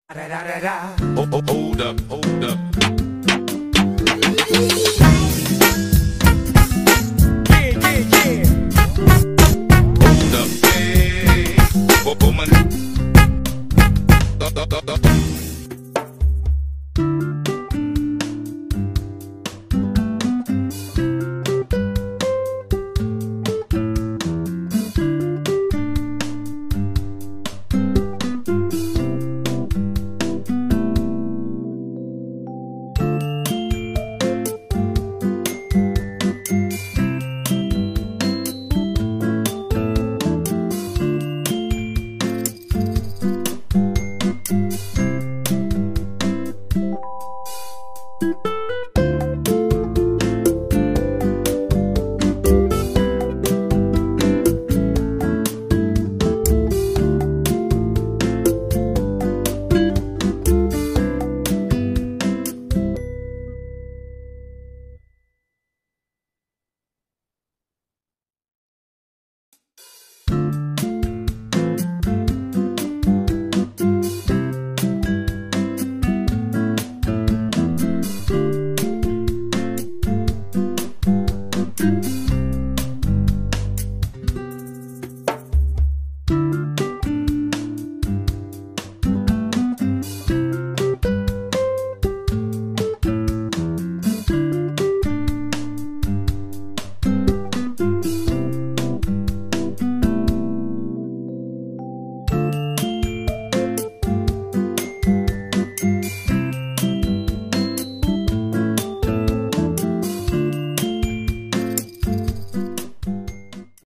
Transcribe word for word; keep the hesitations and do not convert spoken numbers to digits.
Da, da, da, da. Oh, oh, hold up, hold up. Yeah, yeah, yeah. Hold up, hey. Oh, oh, man. Da, da, da, da.